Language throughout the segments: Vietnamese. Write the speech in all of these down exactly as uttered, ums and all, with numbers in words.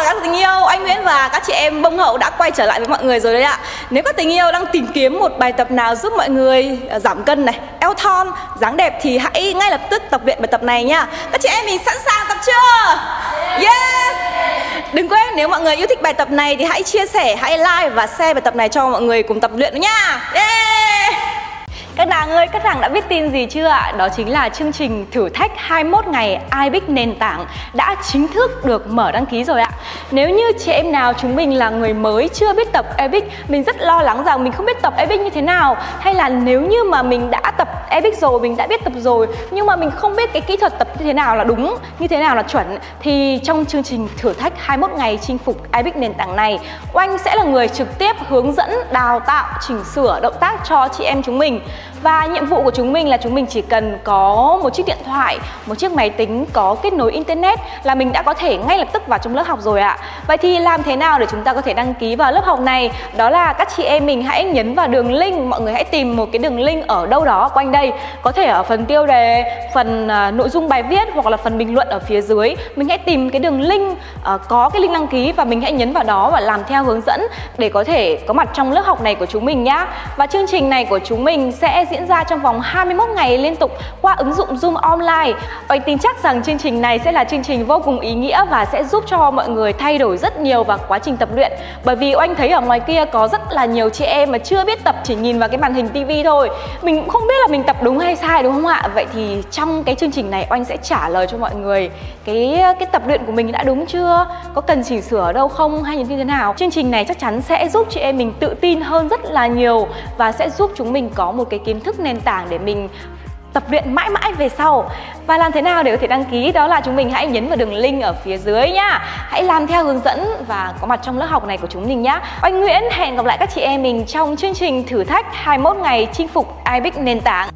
các tình yêu, anh Nguyễn và các chị em bông hậu đã quay trở lại với mọi người rồi đấy ạ. Nếu các tình yêu đang tìm kiếm một bài tập nào giúp mọi người giảm cân này, eo thon, dáng đẹp thì hãy ngay lập tức tập luyện bài tập này nha. Các chị em mình sẵn sàng tập chưa? Yes! Đừng quên nếu mọi người yêu thích bài tập này thì hãy chia sẻ, hãy like và share bài tập này cho mọi người cùng tập luyện nữa nha. Yeah! Các nàng ơi, các nàng đã biết tin gì chưa ạ? Đó chính là chương trình thử thách hai mươi mốt ngày iBig nền tảng đã chính thức được mở đăng ký rồi ạ. Nếu như chị em nào chúng mình là người mới chưa biết tập iBig, mình rất lo lắng rằng mình không biết tập iBig như thế nào, hay là nếu như mà mình đã tập iBig rồi, mình đã biết tập rồi nhưng mà mình không biết cái kỹ thuật tập như thế nào là đúng, như thế nào là chuẩn, thì trong chương trình thử thách hai mươi mốt ngày chinh phục iBig nền tảng này, Oanh sẽ là người trực tiếp hướng dẫn, đào tạo, chỉnh sửa động tác cho chị em chúng mình. Và nhiệm vụ của chúng mình là chúng mình chỉ cần có một chiếc điện thoại, một chiếc máy tính có kết nối internet là mình đã có thể ngay lập tức vào trong lớp học rồi ạ. Vậy thì làm thế nào để chúng ta có thể đăng ký vào lớp học này? Đó là các chị em mình hãy nhấn vào đường link, mọi người hãy tìm một cái đường link ở đâu đó quanh đây. Có thể ở phần tiêu đề, phần uh, nội dung bài viết hoặc là phần bình luận ở phía dưới. Mình hãy tìm cái đường link, uh, có cái link đăng ký và mình hãy nhấn vào đó và làm theo hướng dẫn để có thể có mặt trong lớp học này của chúng mình nhá. Và chương trình này của chúng mình sẽ diễn ra trong vòng hai mươi mốt ngày liên tục qua ứng dụng Zoom Online. Oanh tin chắc rằng chương trình này sẽ là chương trình vô cùng ý nghĩa và sẽ giúp cho mọi người thay đổi rất nhiều vào quá trình tập luyện. Bởi vì Oanh thấy ở ngoài kia có rất là nhiều chị em mà chưa biết tập, chỉ nhìn vào cái màn hình tivi thôi. Mình cũng không biết là mình tập đúng hay sai, đúng không ạ? Vậy thì trong cái chương trình này Oanh sẽ trả lời cho mọi người cái cái tập luyện của mình đã đúng chưa, có cần chỉnh sửa ở đâu không hay như thế nào. Chương trình này chắc chắn sẽ giúp chị em mình tự tin hơn rất là nhiều và sẽ giúp chúng mình có một cái kiến thức nền tảng để mình tập luyện mãi mãi về sau. Và làm thế nào để có thể đăng ký? Đó là chúng mình hãy nhấn vào đường link ở phía dưới nhá. Hãy làm theo hướng dẫn và có mặt trong lớp học này của chúng mình nhá. Oanh Nguyễn hẹn gặp lại các chị em mình trong chương trình thử thách hai mươi mốt ngày chinh phục iBig nền tảng.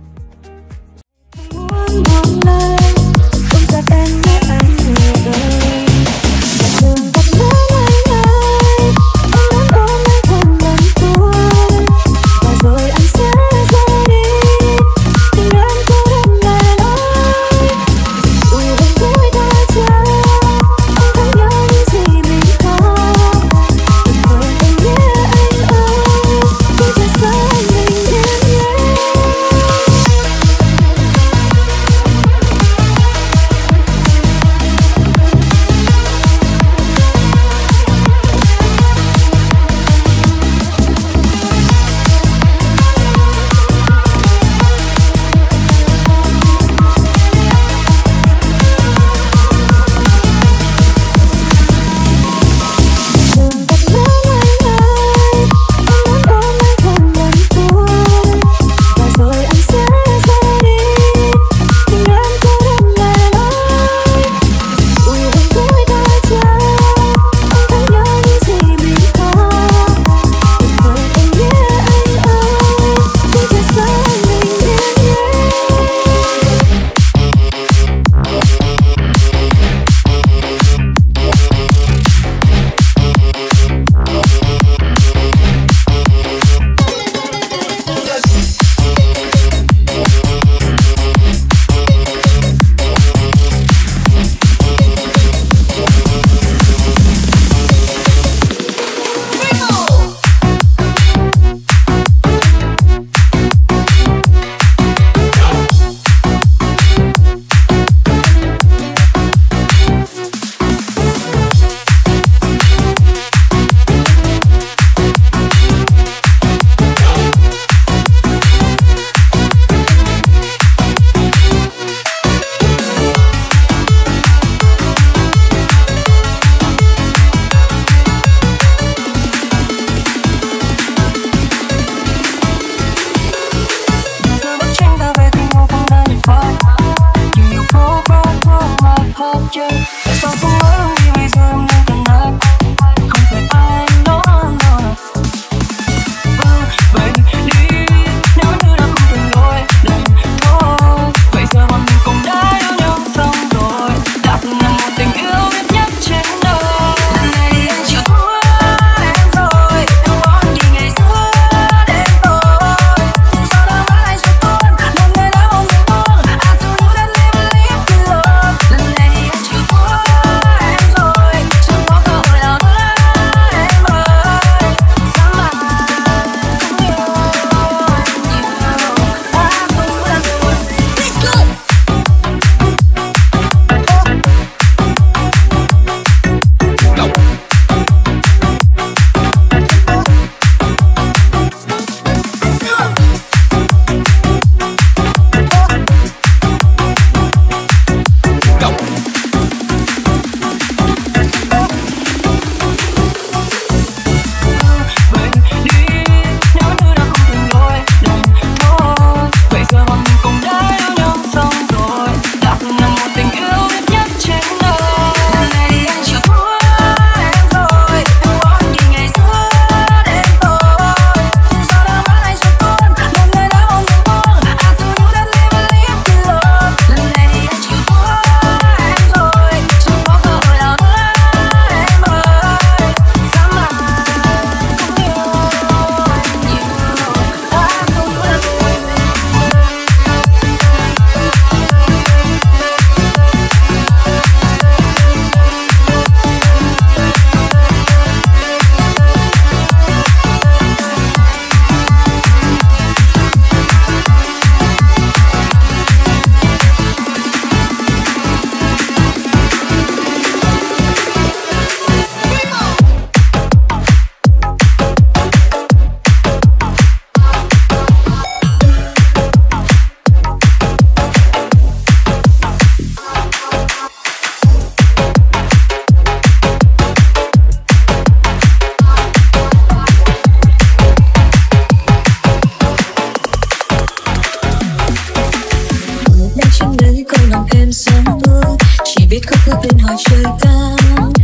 ngoài trời cao,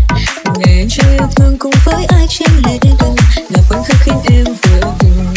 để cho yêu thương cùng với ai trên lề đường là khoảnh khắc khiến em vừa vùng.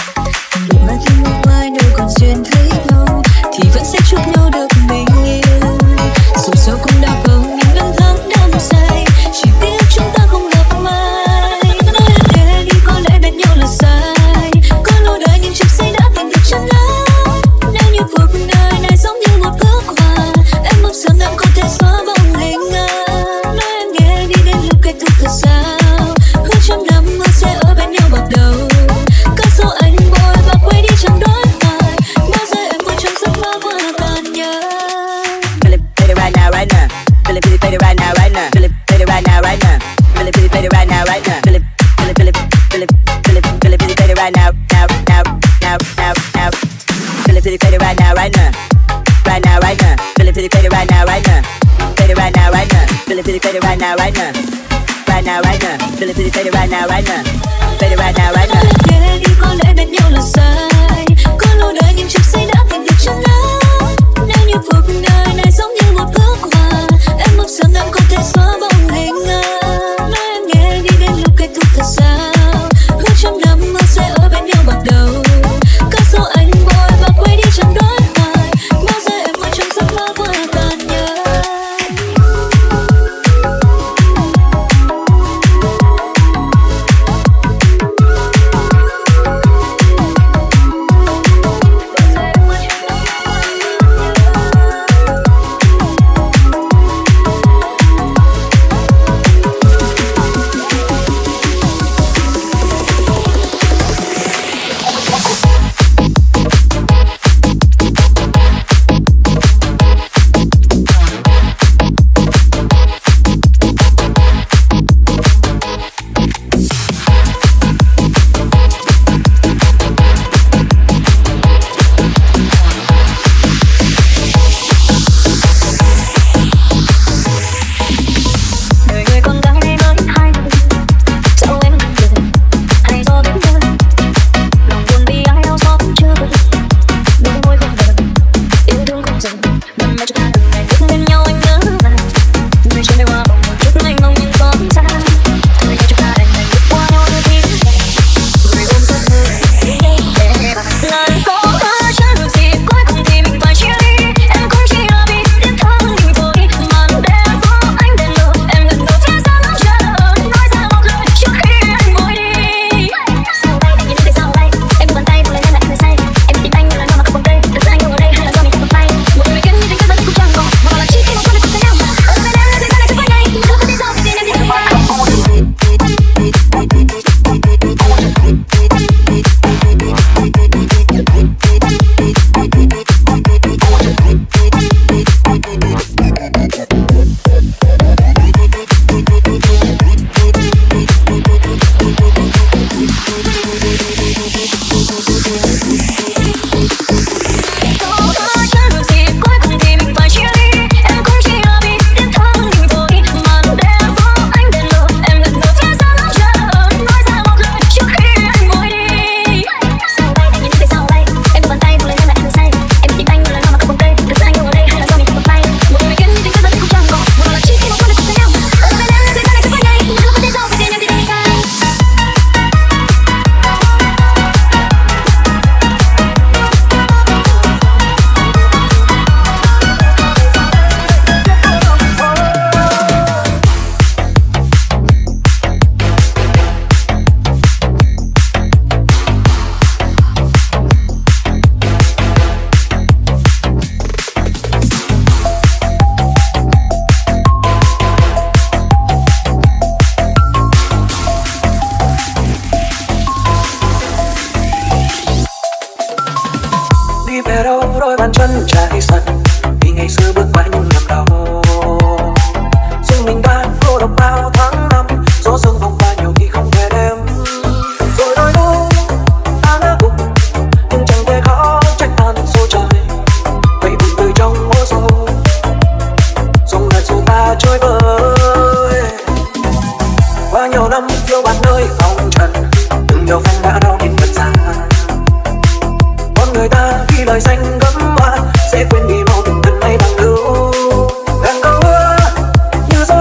Đủ mà khi ngày mai đâu còn duyên thấy nhau thì vẫn sẽ chúc nhau được bình yên. Dù sao cũng đã không những năm tháng năm dài, chỉ tiếc chúng ta không gặp mai. Nói em nghe đi, có lẽ bên nhau là sai. Có lâu đời nhưng chợt say đã tìm được chân áo. Nếu như cuộc đời này giống như một bức họa, em mong rằng em có thể xóa bóng hình ảnh. Nói em nghe đi, đến lúc kết thúc thật sao, hứa trăm năm mơ sẽ ở bên nhau bắt đầu. Cất dấu anh bồi và quay đi chẳng đối thoại, bao giờ em vẫn trong giấc mơ qua còn nhớ. Feel it, feel it right now, right now. Feel it, feel it, feel it right now, right now. Feel it, feel it right now, right now. Feel it, feel it, feel it right now, right now. Feel it, feel it, feel it, feel it, feel it, feel it, feel it, feel it right now, now, now, now, now, now. Feel it, feel it, feel it right now, right now. Right now, right now. Feel it, feel it, feel it right now, right now. Feel it right now, right now. Feel it, feel it, feel it right now, right now. Right now, right now. Feel it, feel it, feel it right now, right now. Feel it right now, right now. Nghe đi, có lẽ bên nhau là sai. Có lâu đời nhưng chợt say đã tìm được chân áo. Nếu như cuộc đời này giống như một bức họa, em mong rằng em có thể xóa bóng hình ảnh. Nói em nghe đi, đến lúc kết thúc thật sao, hứa trăm năm mơ sẽ ở bên nhau bắt đầu. Cất dấu anh bồi và quay đi chẳng đối thoại, bao giờ em vẫn trong giấc mơ qua còn nhớ. lời xanh gấm hoa sẽ quên đi bao từng thân hay bằng lưu. Ngàn câu hứa như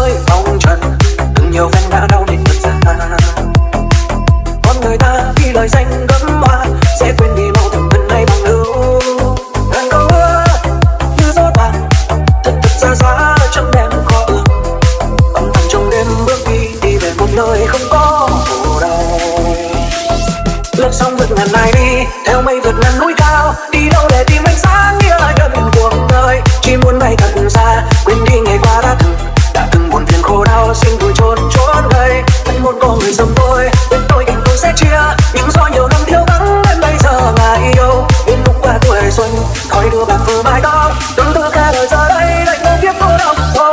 nơi vòng trần, từng nhiều phen đã đau đến thật ra. Con người ta khi lời danh gấm hoa sẽ quên đi mâu thuẫn thân hay bằng lưu. Ngàn câu hứa như gió tàn, thật thật xa xa trong đêm khó ước. Âm thầm trong đêm bước đi đi về một nơi không có khổ đau. Lướt sóng vượt ngàn này đi, theo mây vượt ngàn núi cao, đi đâu để tìm ánh sáng nghĩa lại đơn cuộc đời. Chỉ muốn bay thật xa, quên đi ngày qua đã từng đã từng buồn phiền khổ đau, xin vui trốn trốn đây. Vẫn muốn có người giống tôi, bên tôi tình tôi sẽ chia. Nhưng do nhiều năm thiếu vắng đến bây giờ ngài yêu. Đến lúc qua tuổi xuân, thói đưa bạc vừa mái tóc, tương tự cả đời giờ đây lạnh một kiếp cô độc thôi.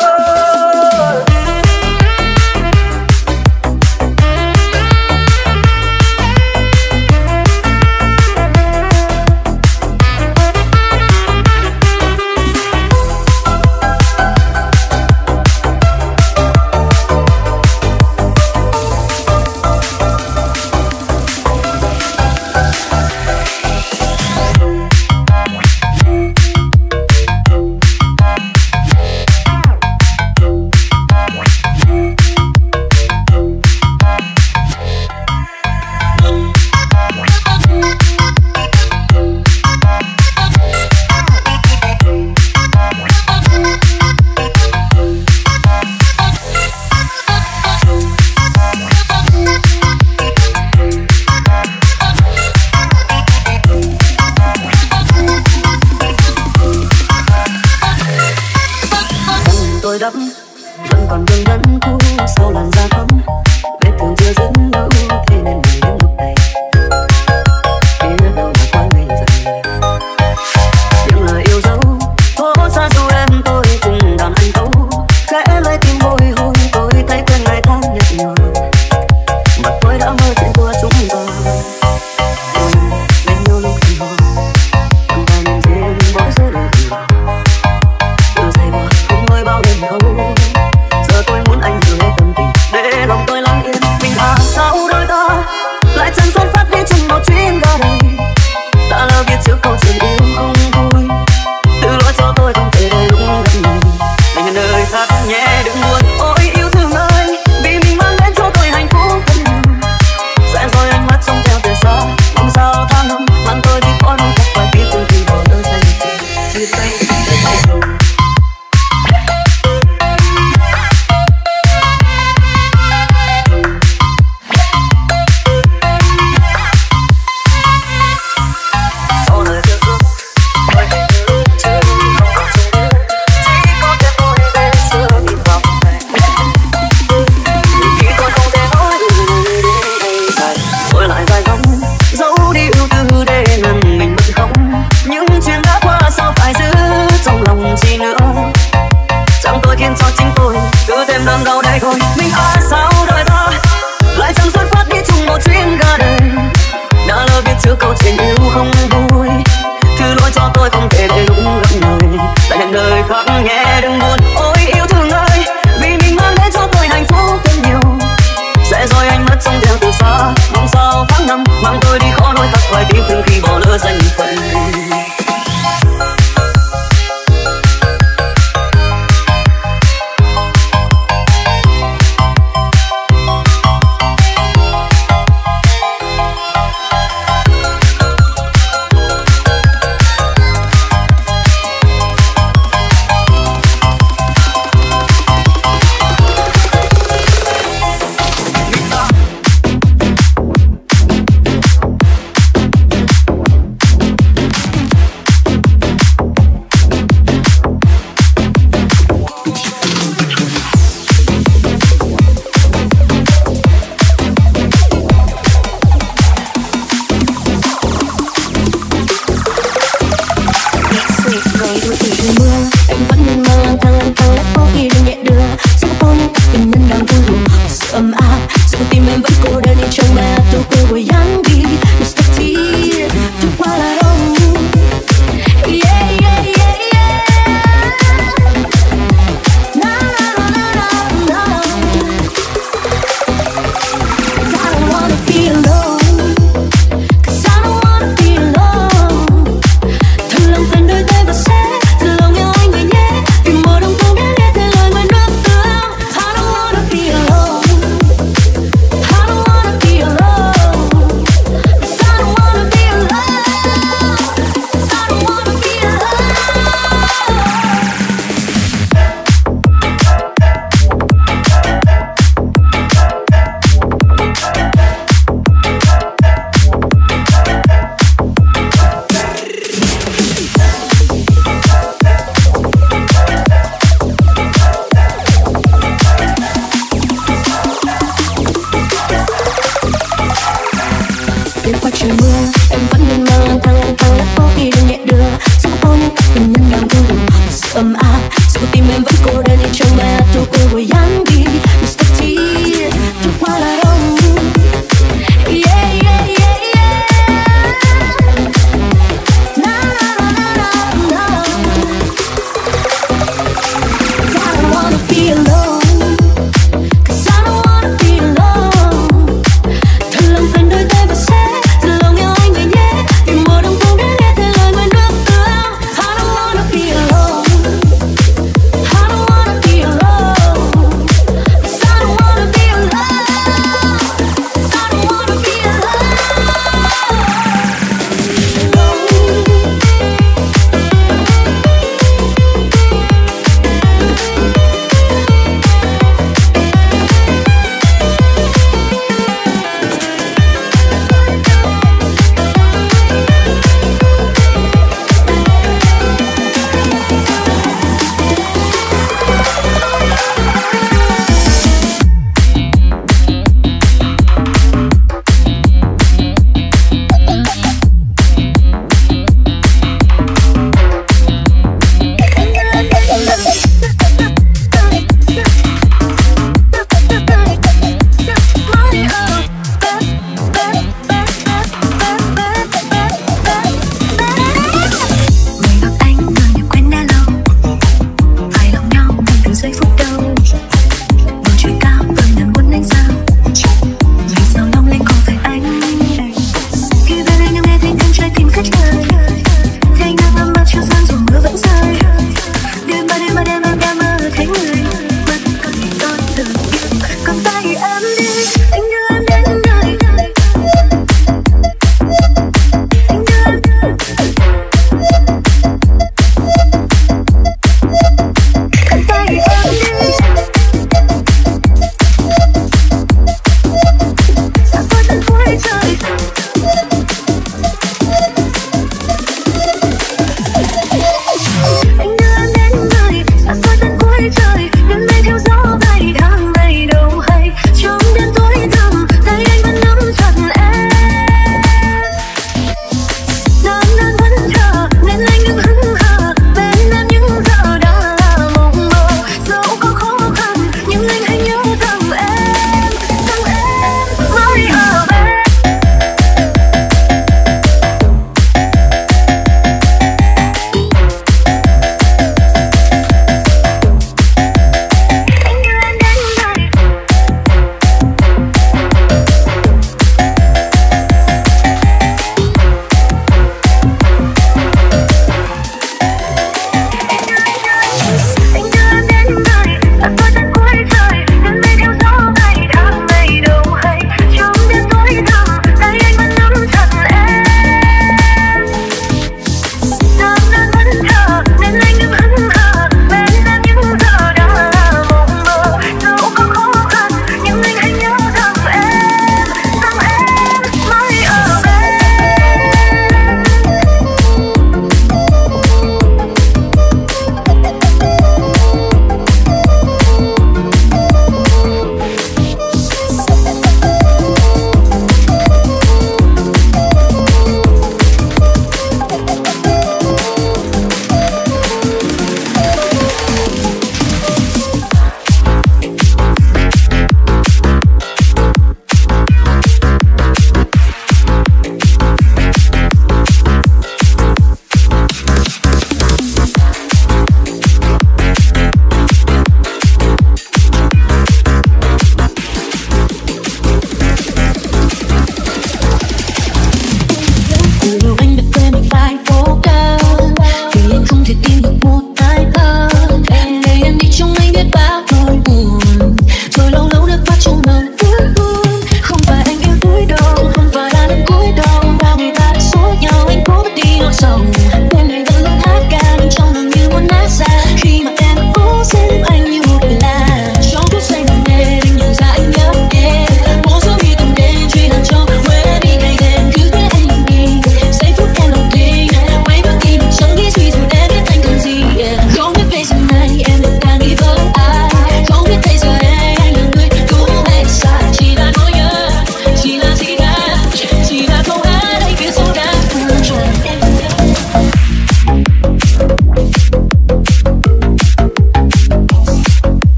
Vẫn còn vương vấn cũ sau làn da thấm, vết thương chưa dứt đâu thế nên mình đến lúc này biết đâu là quá ngây dại. Những lời yêu dấu phố xa dù em tôi cùng đàn anh tấu, khẽ lấy tim bồi hồi tôi thấy quen ngày tháng nhạt nhòa, mà tôi đã mơ chuyện của chúng ta. Bên nhau lúc thì hoa còn ta nhìn duyên bỏ rơi đời tình, từ giây qua không nói bao đêm thâu. Giờ tôi muốn anh hiểu hết tâm tình để lòng tôi lắng yên. Mình à sao đôi ta lại chẳng xuất phát đi chung một chuyến ra đây, đã lỡ viết trước câu chuyện yêu không vui, tự lỗi cho tôi không thể để lúc gặp mình. Mình nơi khác nhẹ đừng buồn, ôi yêu thương ơi, vì mình mang đến cho tôi hạnh phúc thật nhiều. Sẽ rồi ánh mắt trong theo từ xa, không sao tháng năm mang tôi đi khỏi nỗi thật phải biết từng khi bỏ lỡ say chia tay để tay rồi. Chi nữa chẳng tôi khiến cho chính tôi cứ thêm đớn đau đây thôi. Mình à sao đời ta lại chẳng xuất phát đi chung một chuyến ga đời, đã lỡ biết trước câu chuyện yêu không vui, thứ lỗi cho tôi không thể để lúc gặp người. Tại hẹn đời khác nhẹ đừng buồn, ôi yêu thương ơi, vì mình mang đến cho tôi hạnh phúc thêm nhiều. Sẽ rồi anh mất trong theo từ xa, mong sao tháng năm mang tôi đi khó nỗi khắc khoải tim thương khi bỏ lỡ danh phận.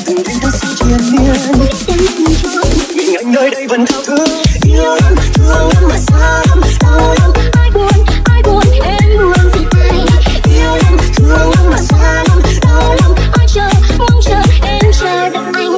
từng đêm ta sẽ triền miên. Nhìn anh nơi đây vẫn thao thức, yêu lắm, thương lắm mà xa lắm, đau lắm. Ai buồn, ai buồn, em buồn vì ai. Yêu lắm, thương lắm mà xa lắm, đau lắm. Ai chờ, mong chờ, em chờ đợi anh.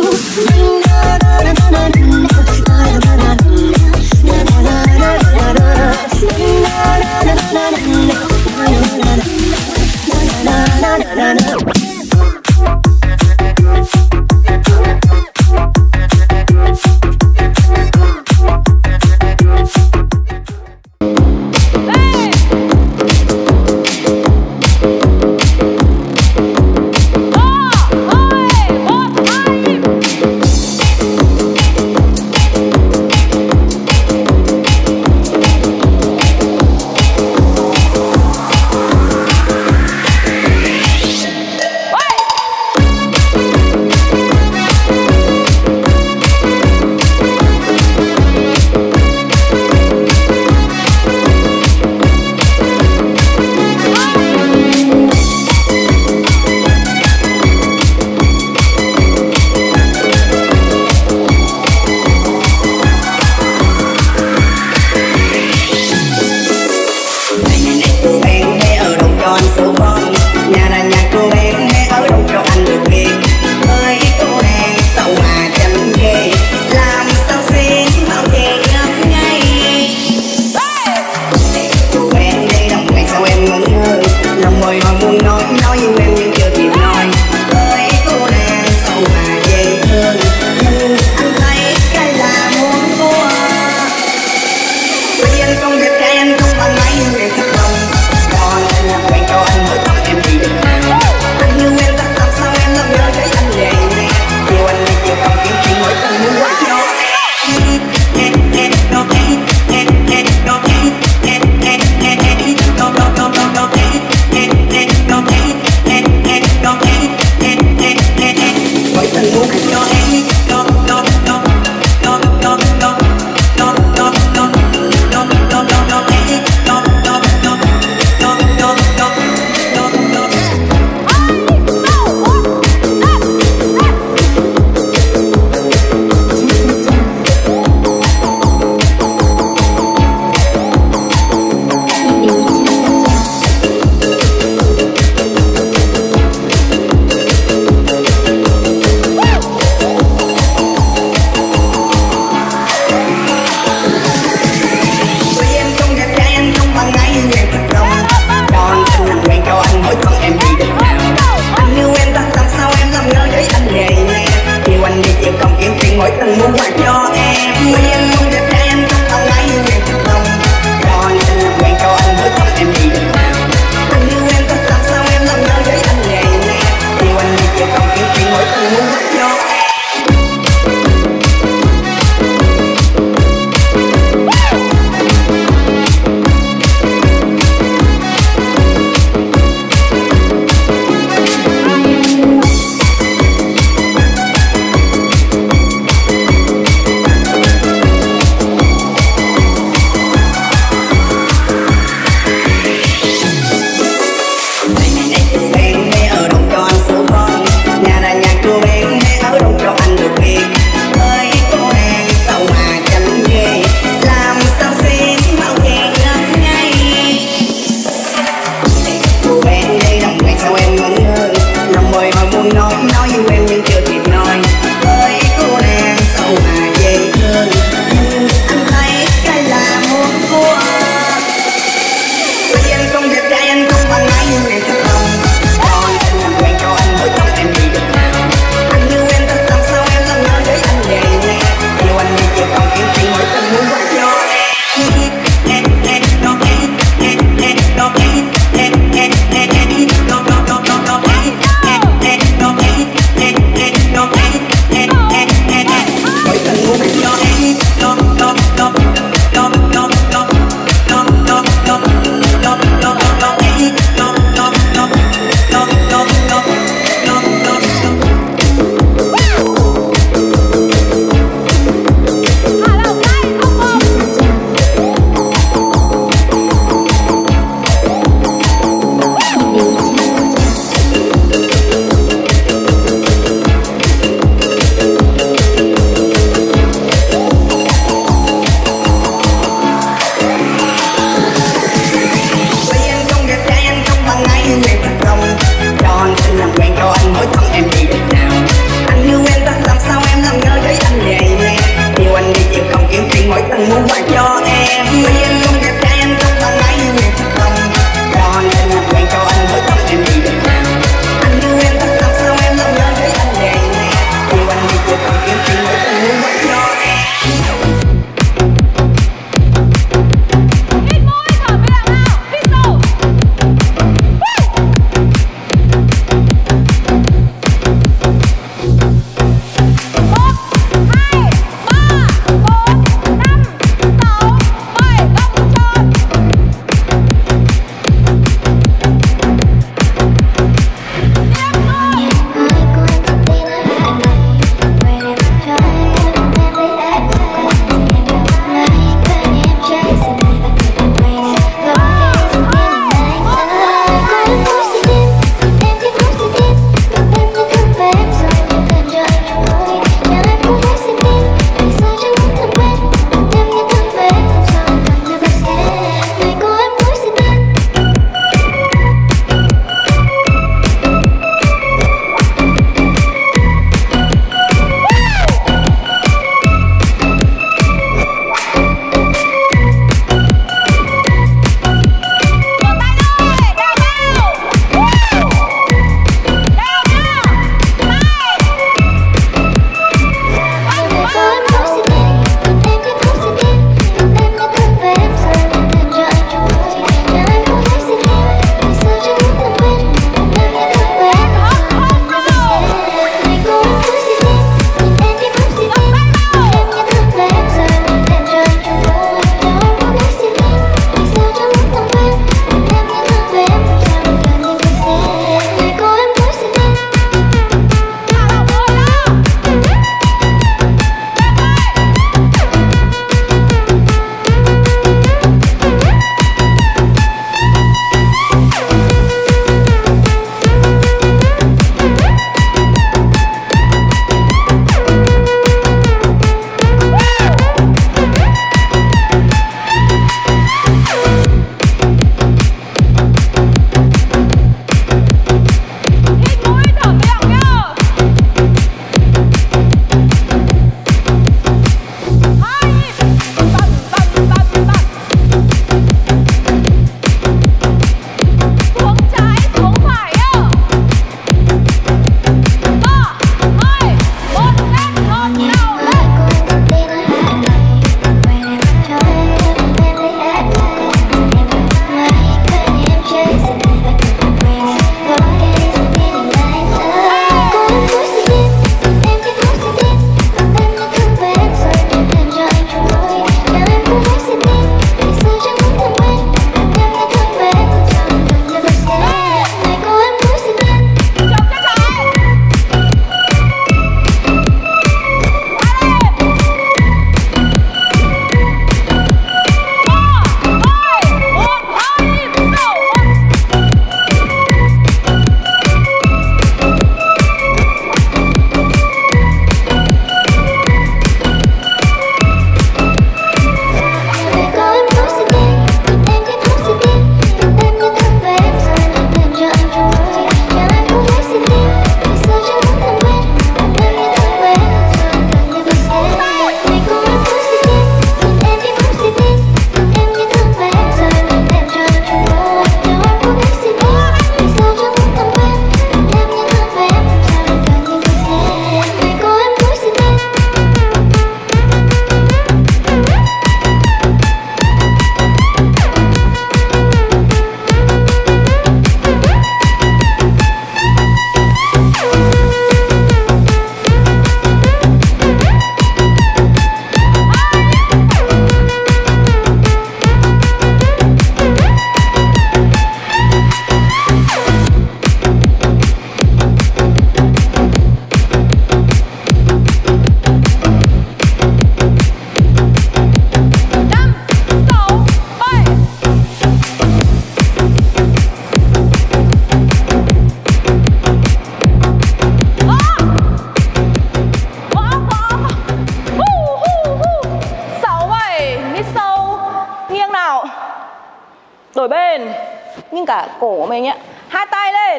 đổi bên, nghiêng cả cổ của mình nhé. Hai tay lên.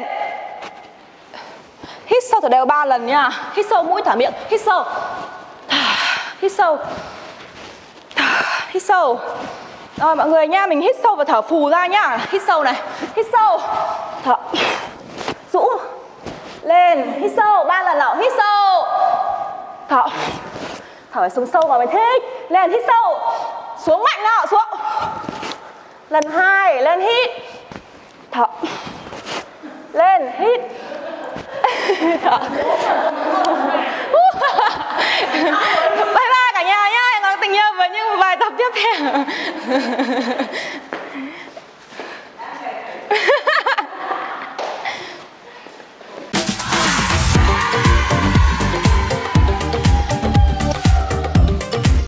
Hít sâu thở đều ba lần nha. Hít sâu mũi thả miệng. Hít sâu. Hít sâu. Hít sâu. Rồi mọi người nha, mình hít sâu và thở phù ra nhá. Hít sâu này. Hít sâu. Thở. Rũ. Lên. Hít sâu. Ba lần nào. Hít sâu. Thở. Thở phải xuống sâu vào mới thích. Lên. Hít sâu. Xuống mạnh nào. Xuống. Lần hai. Lên hít. Thở. Lên. Hít. Thở. Bye bye cả nhà nhá. Hẹn gặp tình yêu với những bài tập tiếp theo.